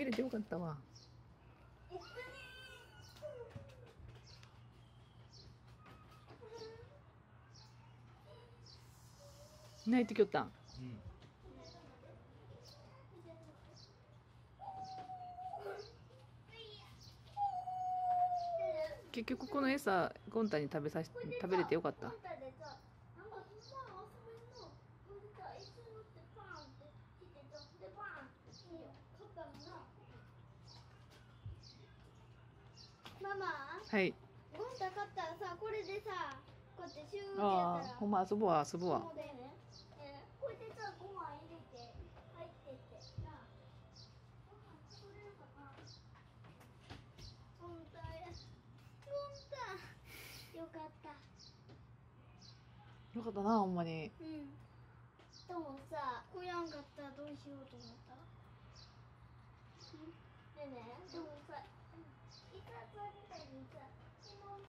けれてよかったわ。泣いてきよったん。結局この餌ゴンタに食べれてよかった。 ママ、 はい。 ゴンタ買ったらさ、これでさ、こうやってシューってやったああ、 ら。 ほんま遊ぶわ遊ぶわ。 こうやってさ、ご飯入れて入ってってな。取れるかな。ゴンタや。ゴンタ。よかった。 よかったなほんまに。 うん。でもさ、来やんかったらどうしようと思った。でね、でも